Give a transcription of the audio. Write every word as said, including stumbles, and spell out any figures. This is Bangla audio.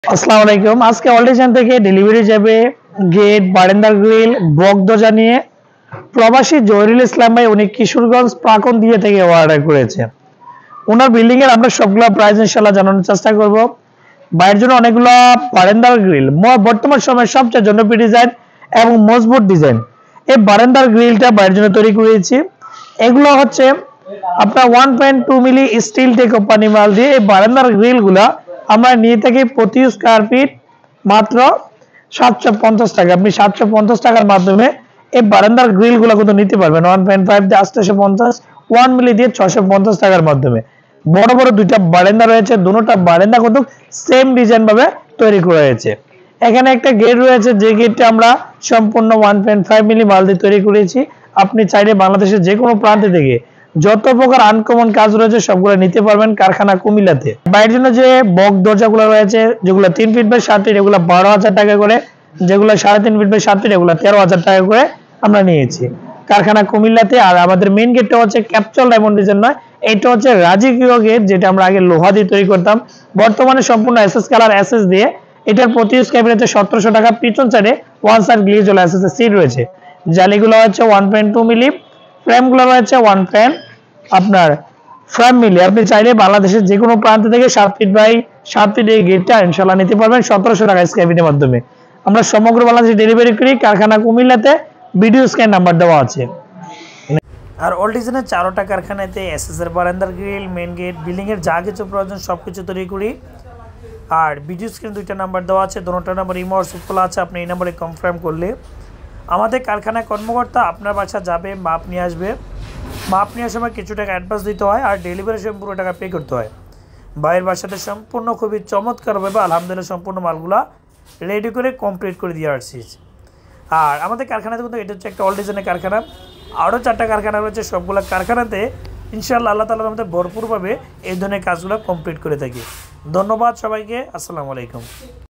আসসালামু আলাইকুম। আজকে অল্ডিশন থেকে ডেলিভারি যাবে গেট, বারান্দার গ্রিল, বক দরজা নিয়ে প্রবাসী জহিরুল ইসলাম ভাই। উনি কিশোরগঞ্জ প্রাকন দিয়ে থেকে অর্ডার করেছে। ওনার বিল্ডিং এর আমরা সবগুলো প্রাইস ইনশাআল্লাহ জানানোর চেষ্টা করব। বাইরের জন্য অনেকগুলো বারান্দার গ্রিল, বর্তমান সময়ের সবচেয়ে জনপ্রিয় ডিজাইন এবং মজবুত ডিজাইন। এই বারান্দার গ্রিলটা বাইরের জন্য তৈরি করেছি। এগুলো হচ্ছে আপনার one point two milli steel tech company মাল দিয়ে এই বারান্দার গ্রিলগুলো আমরা নিয়ে থাকি প্রতি স্কয়ার ফিট মাত্র সাতশো পঞ্চাশ টাকা। আপনি সাতশো পঞ্চাশ টাকার মাধ্যমে এই বারান্দার গ্রিলগুলো কিন্তু নিতে পারবেন। ওয়ান পয়েন্ট ফাইভ দিয়ে আটশো পঞ্চাশ, ওয়ান মিলি দিয়ে ছয়শো পঞ্চাশ টাকার মাধ্যমে। বড় বড় দুইটা বারান্দা রয়েছে, দুটোটা বারান্দা কিন্তু সেম ডিজাইন ভাবে তৈরি করা হয়েছে। এখানে একটা গেট রয়েছে, যে গেটটা আমরা সম্পূর্ণ ওয়ান পয়েন্ট ফাইভ মিলি মাল দিয়ে তৈরি করেছি। আপনি চাইলে বাংলাদেশের যে কোনো প্রান্ত থেকে যত প্রকার আনকমন কাজ রয়েছে সবগুলো নিতে পারবেন কারখানা কুমিল্লাতে। বাইরের জন্য যে বক দরজাগুলো রয়েছে, যেগুলো তিন ফিট বাই সাত ফিট, এগুলো বারো হাজার টাকা করে। যেগুলো সাড়ে তিন ফিট বাই সাত ফিট, এগুলো তেরো হাজার টাকা করে আমরা নিয়েছি কারখানা কুমিল্লাতে। আর আমাদের মেইন গেটটা হচ্ছে ক্যাপচুল ডায়মন্ড ডিজাইন নয়, এটা হচ্ছে রাজকীয় গেট, যেটা আমরা আগে লোহা দিয়ে তৈরি করতাম। বর্তমানে সম্পূর্ণ এসএস কালার এসএস দিয়ে এটার প্রতি স্কয়ার ফিট হচ্ছে সতেরোশো টাকা। পিছন সাইডে ওয়ান সাইড গ্লেজ ওলা এসএস এর সিট রয়েছে। জালিগুলো হচ্ছে ওয়ান পয়েন্ট টু মিলি, ফ্রেমগুলো রয়েছে ওয়ান ফ্রেম আপনার ফ্রেম মিলি। আপনি চাইলে বাংলাদেশের যে কোনো প্রান্ত থেকে সাত ফিট বাই সাত ফিট এই গেটটা ইনশাআল্লাহ নিতে পারবেন সতেরোশো টাকা স্কয়ার ফিটের মাধ্যমে। আমরা সমগ্র বাংলাদেশে ডেলিভারি করি। কারখানা কুমিল্লাতে ভিডিও স্ক্যান নাম্বার দেওয়া আছে। আর অল্ডিশনের চারোটা কারখানাতে এসএস এর বারান্দার গ্রিল, মেন গেট, বিল্ডিং এর যা কিছু প্রয়োজন সবকিছু তৈরি করি। আর ভিডিও স্ক্রিন দুইটা নাম্বার দেওয়া আছে, দুটোটা নাম্বার ইমো হোয়াটসঅ্যাপ খোলা আছে। আপনি এই নাম্বারে কনফার্ম করলে আমাদের কারখানায় কর্মকর্তা আপনার বাসা যাবে, মাপ নিয়ে আসবে। মাপ নেওয়ার সময় কিছু টাকা অ্যাডভান্স দিতে হয়, আর ডেলিভারির সময় পুরো টাকা পে করতে হয়। বাইরের বাসাতে সম্পূর্ণ খুবই চমৎকারভাবে আলহামদুলিল্লাহ সম্পূর্ণ মালগুলা রেডি করে কমপ্লিট করে দিয়ে আসছি। আর আমাদের কারখানাতে কিন্তু এটা হচ্ছে একটা অল ডিজাইনের কারখানা। আরও চারটা কারখানা রয়েছে, সবগুলো কারখানাতে ইনশাআল্লাহ আল্লাহ তাআলার মধ্যে ভরপুরভাবে এই ধরনের কাজগুলো কমপ্লিট করে থাকি। ধন্যবাদ সবাইকে। আসসালামু আলাইকুম।